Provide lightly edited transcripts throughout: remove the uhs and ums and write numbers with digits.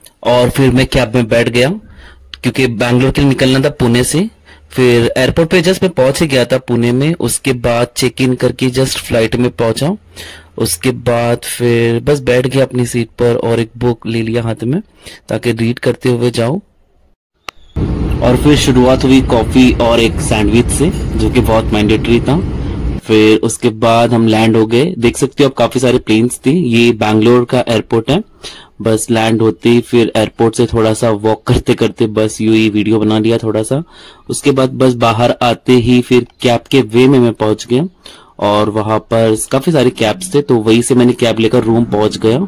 और फिर मैं कैब में बैठ गया क्योंकि बैंगलोर के लिए निकलना था पुणे से। फिर एयरपोर्ट पे जस्ट मैं पहुंच ही गया था पुणे में। उसके बाद चेक इन करके जस्ट फ्लाइट में पहुंचा। उसके बाद फिर बस बैठ गया अपनी सीट पर और एक बुक ले लिया हाथ में ताकि रीड करते हुए जाऊं। और फिर शुरुआत हुई कॉफी और एक सैंडविच से, जो कि बहुत मैंडेटरी था। फिर उसके बाद हम लैंड हो गए। देख सकते हो आप काफी सारे प्लेन्स थे। ये बैंगलोर का एयरपोर्ट है। बस लैंड होते ही फिर एयरपोर्ट से थोड़ा सा वॉक करते करते बस यूं ही वीडियो बना लिया थोड़ा सा। उसके बाद बस बाहर आते ही फिर कैब के वे में मैं पहुंच गया और वहां पर काफी सारे कैब्स थे, तो वहीं से मैंने कैब लेकर रूम पहुंच गया।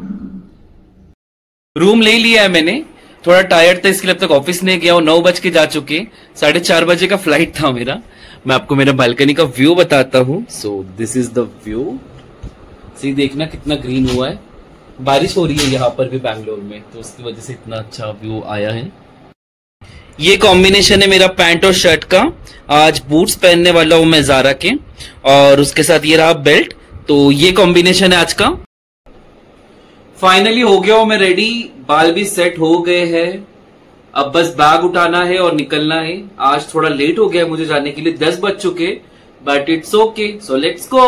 रूम ले लिया है मैंने। थोड़ा टायर्ड था इसलिए अब तक ऑफिस नहीं गया हूँ। 9 बज के जा चुके, 4:30 बजे का फ्लाइट था मेरा। मैं आपको मेरा बालकनी का व्यू बताता हूँ। So this is the view. See देखना कितना ग्रीन हुआ है। बारिश हो रही है यहाँ पर भी बैंगलोर में, तो उसकी वजह से इतना अच्छा व्यू आया है। ये कॉम्बिनेशन है मेरा पैंट और शर्ट का। आज बूट्स पहनने वाला हूं मैं ज़ारा के, और उसके साथ ये रहा बेल्ट। तो ये कॉम्बिनेशन है आज का। फाइनली हो गया हूं मैं रेडी। बाल भी सेट हो गए हैं। अब बस बैग उठाना है और निकलना है। आज थोड़ा लेट हो गया मुझे जाने के लिए, 10 बज चुके, but it's okay, so let's go.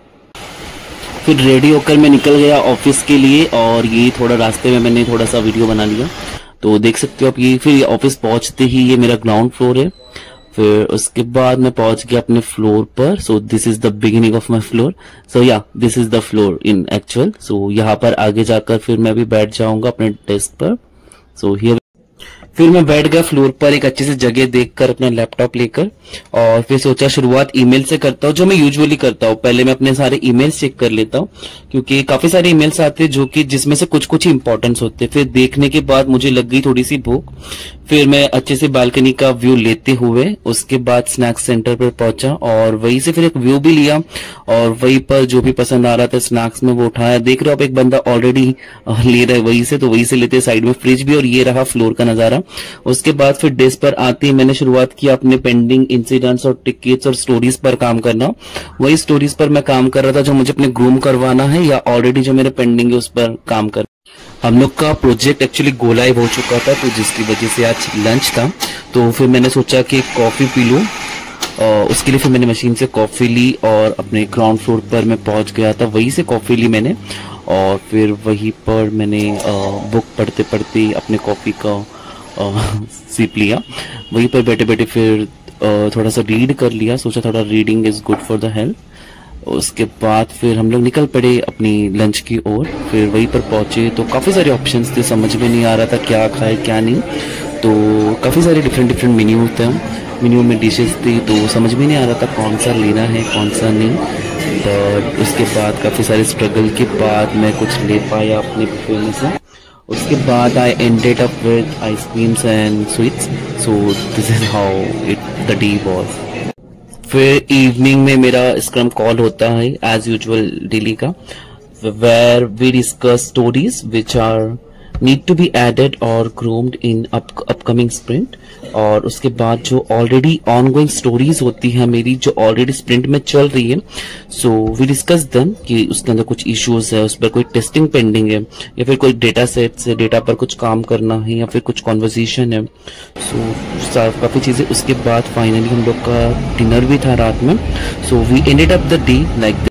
फिर रेडी होकर मैं निकल गया ऑफिस के लिए, और ये थोड़ा रास्ते में मैंने थोड़ा सा वीडियो बना लिया। तो देख सकते हो आप ये। फिर ऑफिस पहुंचते ही ये मेरा ग्राउंड फ्लोर है। फिर उसके बाद मैं पहुंच गया अपने फ्लोर पर। So this is the beginning of my floor. So yeah this is the floor in actual. So यहाँ पर आगे जाकर फिर मैं भी बैठ जाऊंगा अपने डेस्क पर। सो हियर फिर मैं बैठ गया फ्लोर पर एक अच्छी सी जगह देखकर अपना लैपटॉप लेकर, और फिर सोचा शुरुआत ईमेल से करता हूँ, जो मैं यूजुअली करता हूँ। पहले मैं अपने सारे ईमेल्स चेक कर लेता हूँ क्योंकि काफी सारे ईमेल्स आते हैं जो कि जिसमें से कुछ कुछ इंपॉर्टेंस होते हैं। फिर देखने के बाद मुझे लग गई थोड़ी सी भूख। फिर मैं अच्छे से बालकनी का व्यू लेते हुए उसके बाद स्नैक्स सेंटर पर पहुंचा और वहीं से फिर एक व्यू भी लिया, और वहीं पर जो भी पसंद आ रहा था स्नैक्स में वो उठाया। देख रहे हो आप एक बंदा ऑलरेडी ले रहा है वहीं से, तो वहीं से लेते। साइड में फ्रिज भी, और ये रहा फ्लोर का नजारा। उसके बाद फिर डेस्क पर आते ही मैंने शुरुआत किया अपने पेंडिंग इंसिडेंट्स और टिकट्स और स्टोरीज पर काम करना। वही स्टोरीज पर मैं काम कर रहा था जो मुझे अपने ग्रूम करवाना है, या ऑलरेडी जो मेरे पेंडिंग है उस पर काम कर। हम लोग का प्रोजेक्ट एक्चुअली गो लाइव हो चुका था, तो जिसकी वजह से आज लंच था। तो फिर मैंने सोचा कि कॉफी पी लूं, उसके लिए फिर मैंने मशीन से कॉफी ली और अपने ग्राउंड फ्लोर पर मैं पहुंच गया था। वहीं से कॉफी ली मैंने, और फिर वहीं पर मैंने बुक पढ़ते पढ़ते अपने कॉफी का सिप लिया। वहीं पर बैठे बैठे फिर थोड़ा सा रीड कर लिया। सोचा थोड़ा reading is good for the health. उसके बाद फिर हम लोग निकल पड़े अपनी लंच की ओर। फिर वहीं पर पहुंचे तो काफ़ी सारे ऑप्शंस थे, समझ में नहीं आ रहा था क्या खाए क्या नहीं। तो काफ़ी सारे डिफरेंट मेन्यू थे, मेन्यू में डिशेस थी, तो समझ में नहीं आ रहा था कौन सा लेना है कौन सा नहीं। बट उसके बाद काफ़ी सारे स्ट्रगल के बाद मैं कुछ ले पाया अपने बुफे में से। उसके बाद I ended up with ice creams and sweets. So this is how the day was. फिर इवनिंग में मेरा स्क्रम कॉल होता है एज यूजुअल डेली का, where we discuss stories which are need to be added और ग्रूम्ड इन अपकमिंग स्प्रिंट। और उसके बाद जो ऑलरेडी ऑनगोइंग स्टोरीज होती है मेरी, जो ऑलरेडी स्प्रिंट में चल रही है, सो वी डिस्कस देम कि उसके अंदर कुछ इश्यूज है, उस पर कोई टेस्टिंग पेंडिंग है, या फिर कोई डेटा सेट से डेटा पर कुछ काम करना है, या फिर कुछ कॉन्वर्सेशन है। सो काफी चीजें। उसके बाद फाइनली हम लोग का डिनर भी था रात में। So we ended up the day like